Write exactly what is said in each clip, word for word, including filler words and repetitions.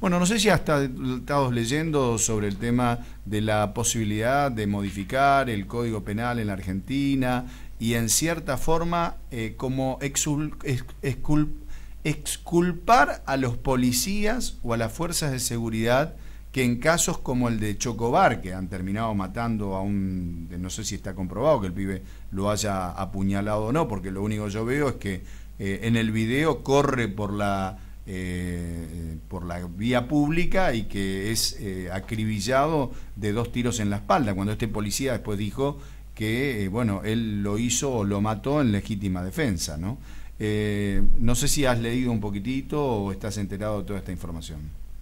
Bueno, no sé si hasta estado leyendo sobre el tema de la posibilidad de modificar el Código Penal en la Argentina y en cierta forma eh, como exul, ex, excul, exculpar a los policías o a las fuerzas de seguridad que en casos como el de Chocobar, que han terminado matando a un, no sé si está comprobado que el pibe lo haya apuñalado o no, porque lo único que yo veo es que eh, en el video corre por la eh, por la vía pública y que es eh, acribillado de dos tiros en la espalda, cuando este policía después dijo que eh, bueno, él lo hizo o lo mató en legítima defensa, ¿no? Eh, no sé si has leído un poquitito o estás enterado de toda esta información.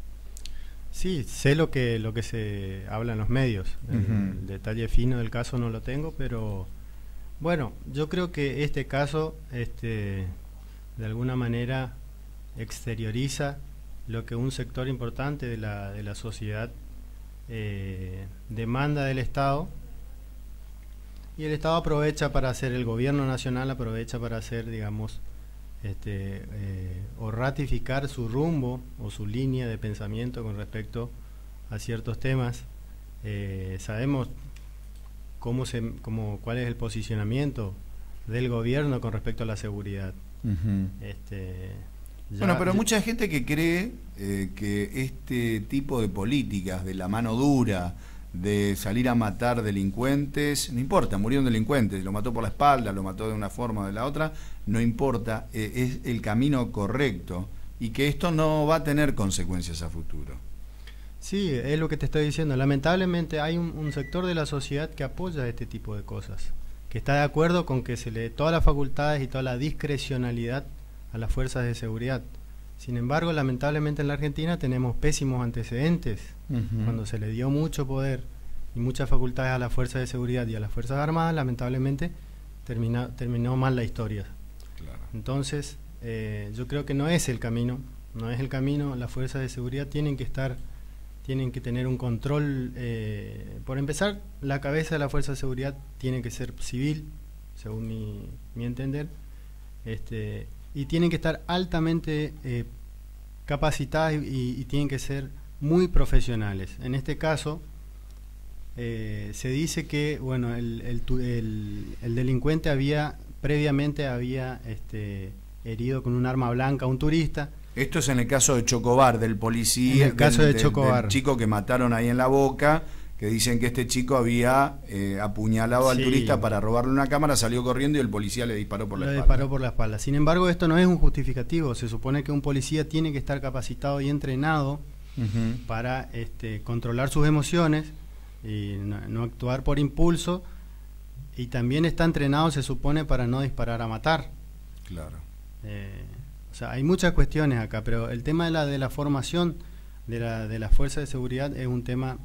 Sí, sé lo que lo que se habla en los medios. El, uh-huh. el detalle fino del caso no lo tengo, pero bueno, yo creo que este caso este, de alguna manera exterioriza lo que un sector importante de la, de la sociedad eh, demanda del Estado, y el Estado aprovecha para hacer, el gobierno nacional aprovecha para hacer, digamos, Este, eh, o ratificar su rumbo o su línea de pensamiento con respecto a ciertos temas. Eh, sabemos cómo se, cómo, cuál es el posicionamiento del gobierno con respecto a la seguridad. Uh-huh. este, ya, bueno, pero ya, mucha gente que cree eh, que este tipo de políticas de la mano dura, de salir a matar delincuentes, no importa, murieron delincuentes, lo mató por la espalda, lo mató de una forma o de la otra, no importa, eh, es el camino correcto y que esto no va a tener consecuencias a futuro. Sí, es lo que te estoy diciendo. Lamentablemente hay un, un sector de la sociedad que apoya este tipo de cosas, que está de acuerdo con que se le dé todas las facultades y toda la discrecionalidad a las fuerzas de seguridad. Sin embargo, lamentablemente en la Argentina tenemos pésimos antecedentes. Uh-huh. Cuando se le dio mucho poder y muchas facultades a las fuerzas de seguridad y a las fuerzas armadas, lamentablemente termina, terminó mal la historia. Claro. Entonces, eh, yo creo que no es el camino, no es el camino. Las fuerzas de seguridad tienen que estar, tienen que tener un control. Eh, por empezar, la cabeza de la fuerza de seguridad tiene que ser civil, según mi, mi entender. Este, y tienen que estar altamente eh, capacitadas y, y tienen que ser muy profesionales. En este caso, eh, se dice que bueno, el, el, el, el delincuente había previamente había este, herido con un arma blanca a un turista. Esto es en el caso de Chocobar, del policía, en el caso del, de Chocobar. del chico que mataron ahí en La Boca, que dicen que este chico había eh, apuñalado al sí. turista para robarle una cámara, salió corriendo y el policía le disparó por la le espalda. disparó por la espalda. Sin embargo, esto no es un justificativo. Se supone que un policía tiene que estar capacitado y entrenado uh-huh. para este, controlar sus emociones y no, no actuar por impulso, y también está entrenado, se supone, para no disparar a matar. Claro. Eh, o sea, hay muchas cuestiones acá, pero el tema de la, de la formación de la, de las fuerzas de seguridad es un tema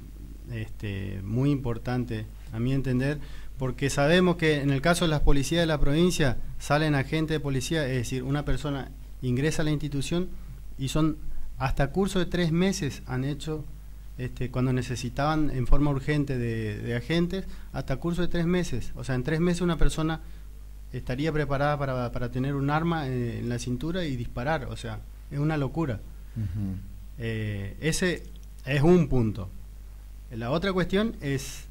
Este, muy importante a mi entender, porque sabemos que en el caso de las policías de la provincia salen agentes de policía, es decir, una persona ingresa a la institución y son hasta curso de tres meses han hecho este, cuando necesitaban en forma urgente de, de agentes, hasta curso de tres meses, o sea, en tres meses una persona estaría preparada para, para tener un arma en, en la cintura y disparar. O sea, es una locura. Uh-huh. eh, ese es un punto. La otra cuestión es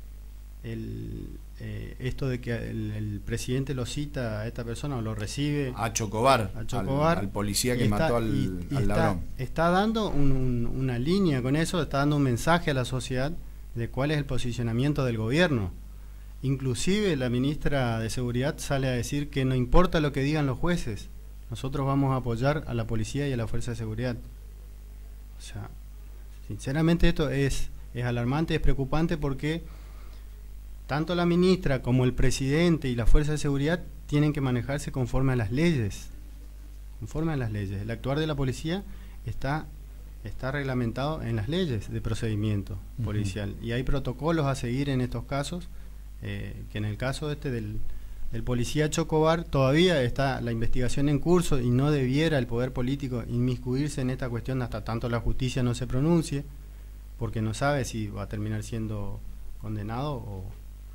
el, eh, esto de que el, el presidente lo cita a esta persona o lo recibe a Chocobar, a Chocobar al, al policía que está, mató al, y, y al está, ladrón. Está dando un, un, una línea con eso, está dando un mensaje a la sociedad de cuál es el posicionamiento del gobierno. Inclusive la ministra de Seguridad sale a decir que no importa lo que digan los jueces, nosotros vamos a apoyar a la policía y a la fuerza de seguridad. O sea, sinceramente esto es Es alarmante, es preocupante, porque tanto la ministra como el presidente y la fuerza de seguridad tienen que manejarse conforme a las leyes. Conforme a las leyes. El actuar de la policía está, está reglamentado en las leyes de procedimiento uh-huh. policial. Y hay protocolos a seguir en estos casos, eh, que en el caso este del, del policía Chocobar todavía está la investigación en curso y no debiera el poder político inmiscuirse en esta cuestión hasta tanto la justicia no se pronuncie, porque no sabe si va a terminar siendo condenado o,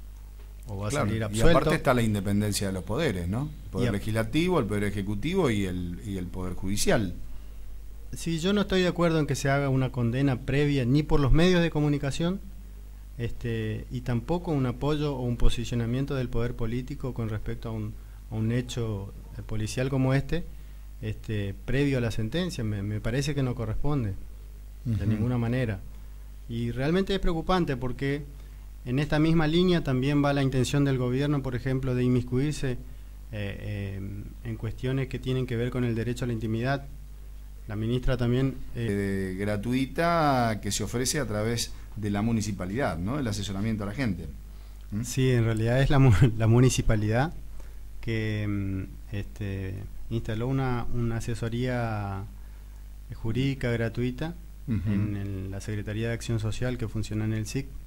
o va claro, a salir absuelto. Y aparte está la independencia de los poderes, ¿no? El poder a, legislativo, el poder ejecutivo y el, y el poder judicial. sí, yo no estoy de acuerdo en que se haga una condena previa ni por los medios de comunicación, este, y tampoco un apoyo o un posicionamiento del poder político con respecto a un, a un hecho policial como este, este previo a la sentencia. Me, me parece que no corresponde uh-huh. de ninguna manera. Y realmente es preocupante porque en esta misma línea también va la intención del gobierno, por ejemplo, de inmiscuirse eh, eh, en cuestiones que tienen que ver con el derecho a la intimidad. La ministra también... Eh, gratuita que se ofrece a través de la municipalidad, ¿no? El asesoramiento a la gente. ¿Mm? Sí, en realidad es la, la municipalidad que este, instaló una, una asesoría jurídica gratuita uh-huh. en, en la Secretaría de Acción Social que funciona en el S I C,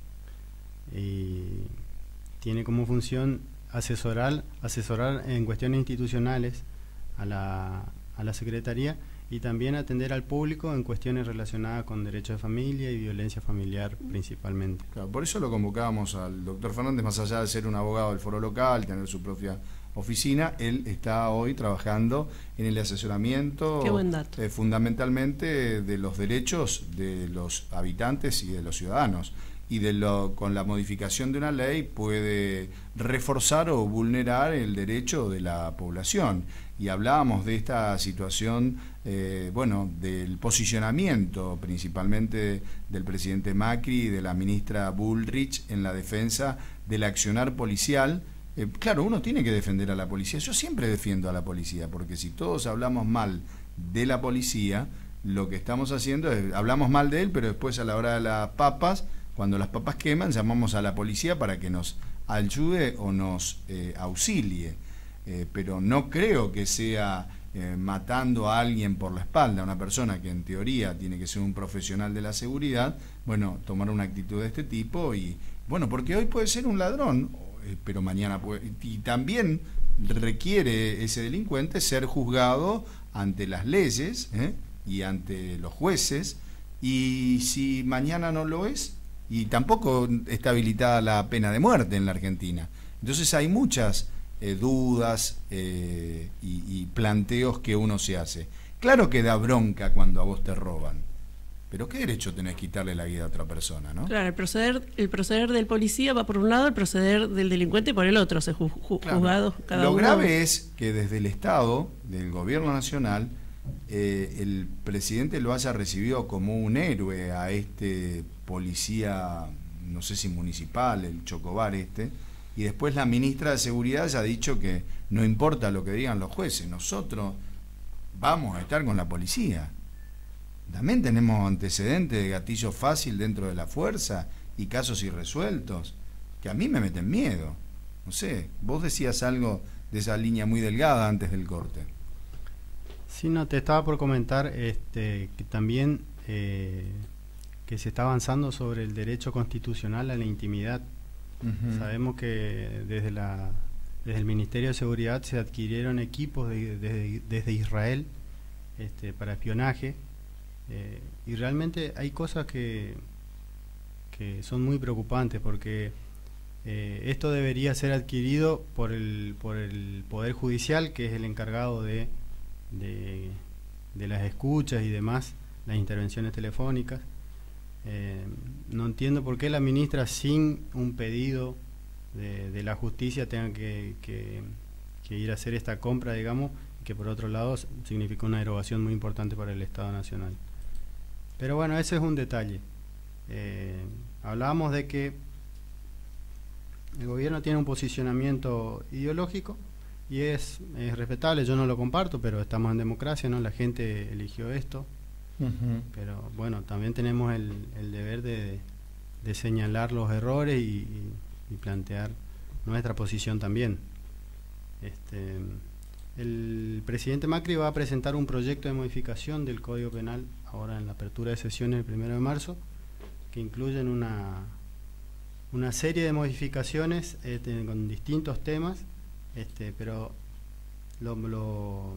y tiene como función asesorar, asesorar en cuestiones institucionales a la, a la Secretaría, y también atender al público en cuestiones relacionadas con derechos de familia y violencia familiar principalmente. Claro, por eso lo convocábamos al doctor Fernández, más allá de ser un abogado del foro local, tener su propia oficina, él está hoy trabajando en el asesoramiento. Qué buen dato. Eh, fundamentalmente de los derechos de los habitantes y de los ciudadanos, y de lo, con la modificación de una ley puede reforzar o vulnerar el derecho de la población. Y hablábamos de esta situación, eh, bueno, del posicionamiento principalmente del presidente Macri y de la ministra Bullrich en la defensa del accionar policial. Eh, claro, uno tiene que defender a la policía. Yo siempre defiendo a la policía, porque si todos hablamos mal de la policía, lo que estamos haciendo es, hablamos mal de él, pero después a la hora de las papas, cuando las papas queman, llamamos a la policía para que nos ayude o nos eh, auxilie. Eh, pero no creo que sea eh, matando a alguien por la espalda, a una persona que en teoría tiene que ser un profesional de la seguridad, bueno, tomar una actitud de este tipo. Y bueno, porque hoy puede ser un ladrón, eh, pero mañana puede, y también requiere ese delincuente ser juzgado ante las leyes ¿eh? y ante los jueces, y si mañana no lo es, y tampoco está habilitada la pena de muerte en la Argentina. Entonces hay muchas eh, dudas eh, y, y planteos que uno se hace. Claro que da bronca cuando a vos te roban, pero ¿qué derecho tenés que quitarle la vida a otra persona, no? Claro, el proceder, el proceder del policía va por un lado, el proceder del delincuente por el otro, se ju, ju, claro. juzgados cada Lo uno. grave es que desde el Estado, del gobierno nacional, eh, el presidente lo haya recibido como un héroe a este policía, no sé si municipal, el Chocobar este, y después la ministra de Seguridad ya ha dicho que no importa lo que digan los jueces, nosotros vamos a estar con la policía. También tenemos antecedentes de gatillo fácil dentro de la fuerza y casos irresueltos que a mí me meten miedo. No sé, vos decías algo de esa línea muy delgada antes del corte. Sí, no, te estaba por comentar este, que también eh, que se está avanzando sobre el derecho constitucional a la intimidad. Uh-huh. Sabemos que desde, la, desde el Ministerio de Seguridad se adquirieron equipos de, de, desde Israel este, para espionaje, eh, y realmente hay cosas que, que son muy preocupantes, porque eh, esto debería ser adquirido por el, por el Poder Judicial, que es el encargado de De, de las escuchas y demás, las intervenciones telefónicas. Eh, no entiendo por qué la ministra, sin un pedido de, de la justicia, tenga que, que, que ir a hacer esta compra, digamos, que por otro lado significa una erogación muy importante para el Estado Nacional. Pero bueno, ese es un detalle. Eh, hablábamos de que el gobierno tiene un posicionamiento ideológico, y es, es respetable, yo no lo comparto, pero estamos en democracia, ¿no? La gente eligió esto. Uh-huh. Pero bueno, también tenemos el, el deber de, de señalar los errores y, y, y plantear nuestra posición también. Este, el presidente Macri va a presentar un proyecto de modificación del Código Penal ahora en la apertura de sesiones el primero de marzo, que incluyen una, una serie de modificaciones este, con distintos temas. Este, pero lo, lo,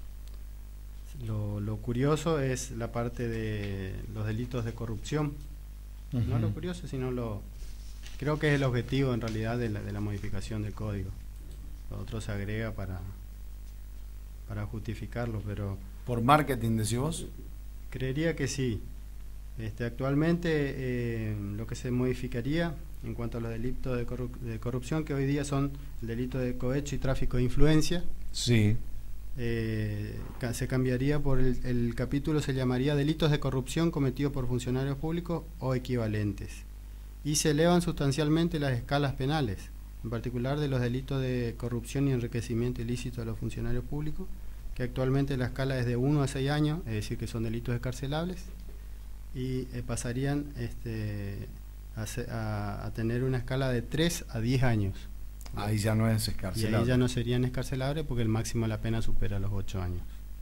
lo, lo curioso es la parte de los delitos de corrupción. Uh-huh. No lo curioso, sino lo creo que es el objetivo en realidad de la, de la modificación del código. Lo otro se agrega para para justificarlo, pero ¿por marketing decís vos? Creería que sí. Este, actualmente eh, lo que se modificaría en cuanto a los delitos de, corru de corrupción, que hoy día son el delito de cohecho y tráfico de influencia, sí. eh, se cambiaría por el, el capítulo, se llamaría delitos de corrupción cometidos por funcionarios públicos o equivalentes, y se elevan sustancialmente las escalas penales, en particular de los delitos de corrupción y enriquecimiento ilícito de los funcionarios públicos, que actualmente la escala es de uno a seis años, es decir, que son delitos escarcelables, y eh, pasarían este, a, a, a tener una escala de tres a diez años. Ahí ya no es escarcelable. Y ahí ya no serían escarcelables porque el máximo de la pena supera los ocho años.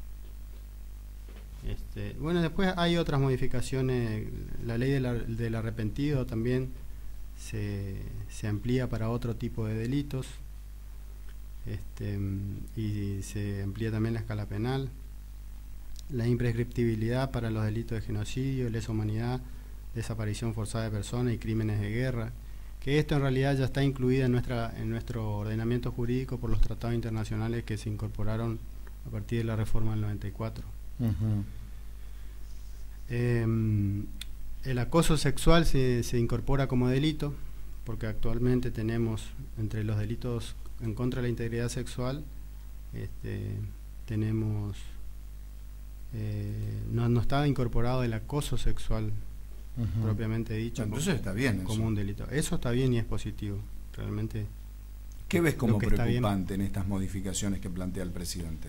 Este, bueno, después hay otras modificaciones. La ley de la, del arrepentido también se, se amplía para otro tipo de delitos, este, y se amplía también la escala penal. La imprescriptibilidad para los delitos de genocidio, lesa humanidad, desaparición forzada de personas y crímenes de guerra, que esto en realidad ya está incluido en, nuestra, en nuestro ordenamiento jurídico por los tratados internacionales que se incorporaron a partir de la reforma del noventa y cuatro. Uh-huh. eh, el acoso sexual se, se incorpora como delito, porque actualmente tenemos entre los delitos en contra de la integridad sexual, este, tenemos... Eh, no, no estaba incorporado el acoso sexual, uh-huh, propiamente dicho. Entonces está bien como eso. Un delito. Eso está bien y es positivo, realmente. ¿Qué ves como preocupante en estas modificaciones que plantea el presidente?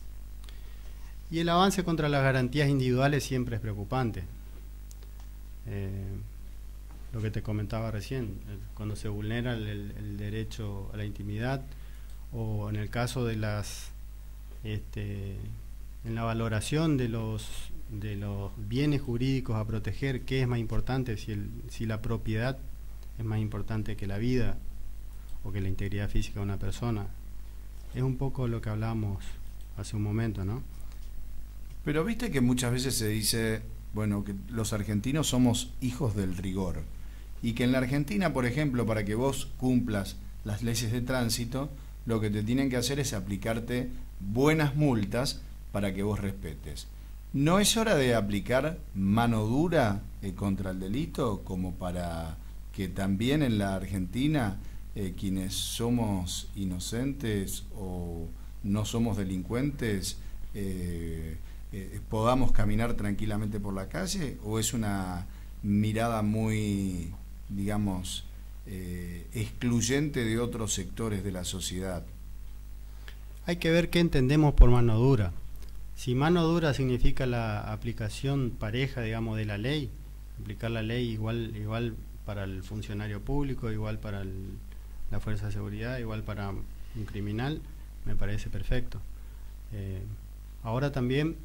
Y el avance contra las garantías individuales siempre es preocupante. Eh, lo que te comentaba recién, cuando se vulnera el, el, el derecho a la intimidad, o en el caso de las... Este, en la valoración de los de los bienes jurídicos a proteger, ¿qué es más importante? Si, el, si la propiedad es más importante que la vida o que la integridad física de una persona. Es un poco lo que hablábamos hace un momento, ¿no? Pero viste que muchas veces se dice, bueno, que los argentinos somos hijos del rigor, y que en la Argentina, por ejemplo, para que vos cumplas las leyes de tránsito, lo que te tienen que hacer es aplicarte buenas multas para que vos respetes. ¿No es hora de aplicar mano dura eh, contra el delito, como para que también en la Argentina eh, quienes somos inocentes o no somos delincuentes eh, eh, podamos caminar tranquilamente por la calle? ¿O es una mirada muy, digamos, eh, excluyente de otros sectores de la sociedad? Hay que ver qué entendemos por mano dura. Si mano dura significa la aplicación pareja, digamos, de la ley, aplicar la ley igual igual para el funcionario público, igual para el, la fuerza de seguridad, igual para un criminal, me parece perfecto. Eh, ahora también,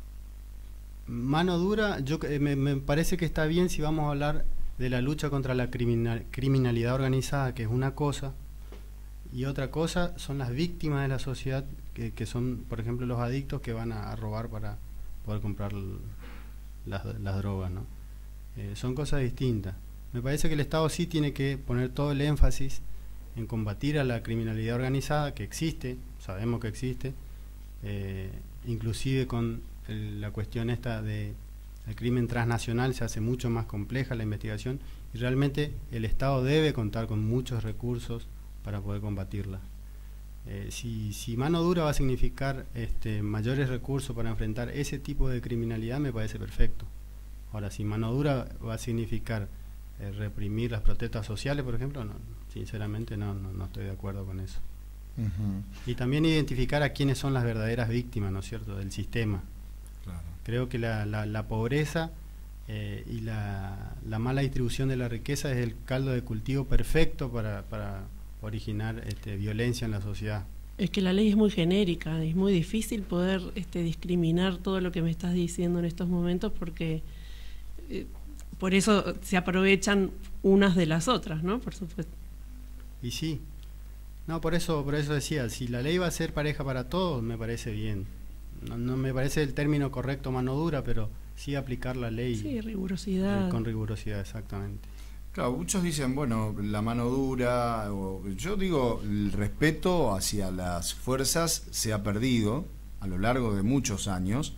mano dura, yo me, me parece que está bien si vamos a hablar de la lucha contra la criminal, criminalidad organizada, que es una cosa, y otra cosa son las víctimas de la sociedad, que, que son, por ejemplo, los adictos que van a, a robar para poder comprar las, las drogas, ¿no? Eh, son cosas distintas. Me parece que el Estado sí tiene que poner todo el énfasis en combatir a la criminalidad organizada, que existe, sabemos que existe, eh, inclusive con el, la cuestión esta de el crimen transnacional se hace mucho más compleja la investigación, y realmente el Estado debe contar con muchos recursos para poder combatirla. Eh, si, si mano dura va a significar este, mayores recursos para enfrentar ese tipo de criminalidad, me parece perfecto. Ahora, si mano dura va a significar eh, reprimir las protestas sociales, por ejemplo, no, sinceramente no, no, no estoy de acuerdo con eso. Uh-huh. Y también identificar a quiénes son las verdaderas víctimas, ¿no es cierto?, del sistema. Claro. Creo que la, la, la pobreza eh, y la, la mala distribución de la riqueza es el caldo de cultivo perfecto para... para originar este, violencia en la sociedad. Es que la ley es muy genérica, es muy difícil poder este, discriminar todo lo que me estás diciendo en estos momentos, porque eh, por eso se aprovechan unas de las otras, ¿no? Por supuesto. Y sí, no, por eso, por eso decía, si la ley va a ser pareja para todos, me parece bien. No, no me parece el término correcto mano dura, pero sí aplicar la ley. Sí, rigurosidad. Eh, con rigurosidad, exactamente. Claro, muchos dicen, bueno, la mano dura, o, yo digo, el respeto hacia las fuerzas se ha perdido a lo largo de muchos años,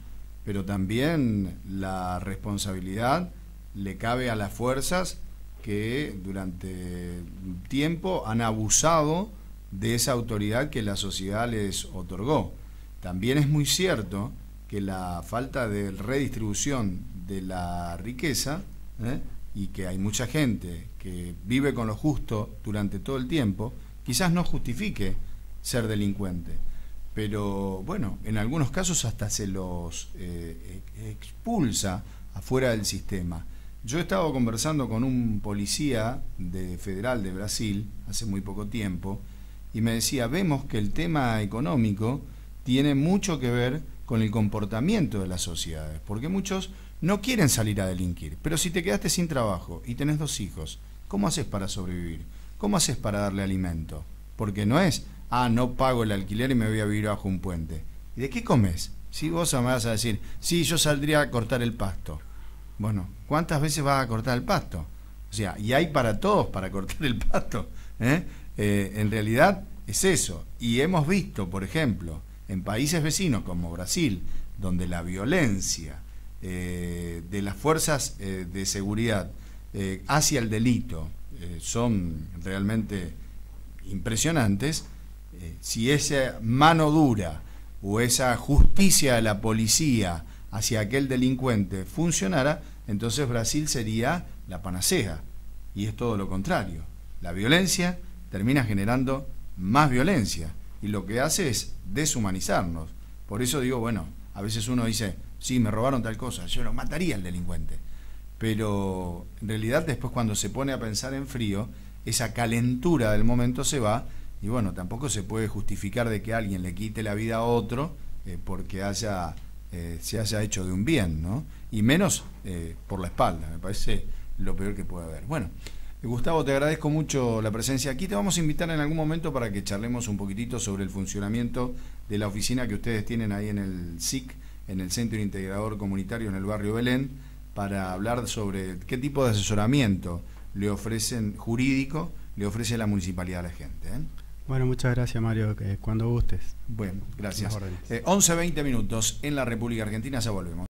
pero también la responsabilidad le cabe a las fuerzas que durante tiempo han abusado de esa autoridad que la sociedad les otorgó. También es muy cierto que la falta de redistribución de la riqueza, ¿eh? y que hay mucha gente que vive con lo justo durante todo el tiempo, quizás no justifique ser delincuente, pero bueno, en algunos casos hasta se los eh, expulsa afuera del sistema. Yo he estado conversando con un policía de federal de Brasil hace muy poco tiempo y me decía, vemos que el tema económico tiene mucho que ver con el comportamiento de las sociedades, porque muchos no quieren salir a delinquir, pero si te quedaste sin trabajo y tenés dos hijos, ¿cómo haces para sobrevivir? ¿Cómo haces para darle alimento? Porque no es, ah, no pago el alquiler y me voy a vivir bajo un puente. ¿Y de qué comes? Si vos me vas a decir, sí, yo saldría a cortar el pasto. Bueno, ¿cuántas veces vas a cortar el pasto? O sea, y hay para todos para cortar el pasto. ¿eh? Eh, en realidad es eso. Y hemos visto, por ejemplo, en países vecinos como Brasil, donde la violencia eh, de las fuerzas eh, de seguridad eh, hacia el delito eh, son realmente impresionantes, eh, si esa mano dura o esa justicia de la policía hacia aquel delincuente funcionara, entonces Brasil sería la panacea, y es todo lo contrario. La violencia termina generando más violencia y lo que hace es deshumanizarnos. Por eso digo, bueno, a veces uno dice, sí, me robaron tal cosa, yo lo mataría al delincuente, pero en realidad después cuando se pone a pensar en frío, esa calentura del momento se va, y bueno, tampoco se puede justificar de que alguien le quite la vida a otro eh, porque haya Eh, se haya hecho de un bien, ¿no? Y menos eh, por la espalda, me parece lo peor que puede haber. Bueno, eh, Gustavo, te agradezco mucho la presencia aquí. Te vamos a invitar en algún momento para que charlemos un poquitito sobre el funcionamiento de la oficina que ustedes tienen ahí en el S I C, en el Centro Integrador Comunitario en el barrio Belén, para hablar sobre qué tipo de asesoramiento le ofrecen jurídico, le ofrece la municipalidad a la gente, ¿eh? Bueno, muchas gracias, Mario, que cuando gustes. Bueno, gracias. Eh, once veinte minutos en la República Argentina, ya volvemos.